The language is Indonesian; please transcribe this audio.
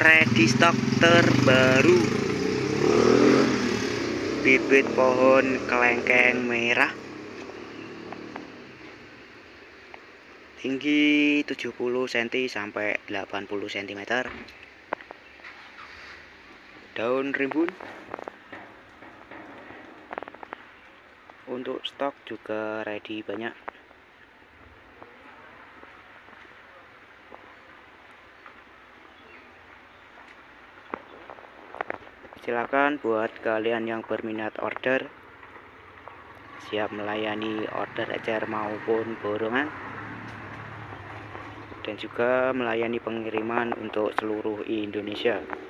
ready stock terbaru, bibit pohon kelengkeng merah, tinggi 70 cm sampai 80 cm, daun rimbun. Untuk stok juga ready banyak. Silakan buat kalian yang berminat order, siap melayani order ecer maupun borongan, dan juga melayani pengiriman untuk seluruh Indonesia.